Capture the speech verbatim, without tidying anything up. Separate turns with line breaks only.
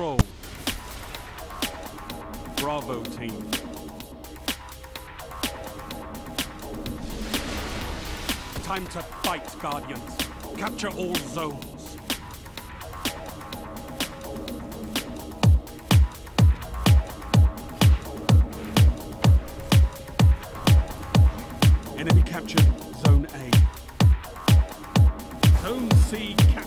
control. Bravo team. Time to fight, Guardians. Capture all zones. Enemy captured Zone A. Zone C captured.